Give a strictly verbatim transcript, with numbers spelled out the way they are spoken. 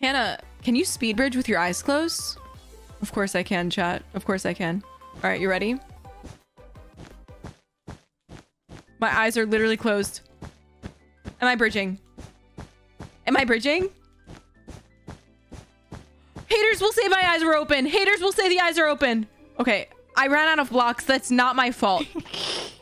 Hannah, can you speed bridge with your eyes closed? Of course I can, chat. Of course I can. All right, you ready? My eyes are literally closed. Am I bridging? Am I bridging? Haters will say my eyes were open. Haters will say the eyes are open. Okay, I ran out of blocks. That's not my fault.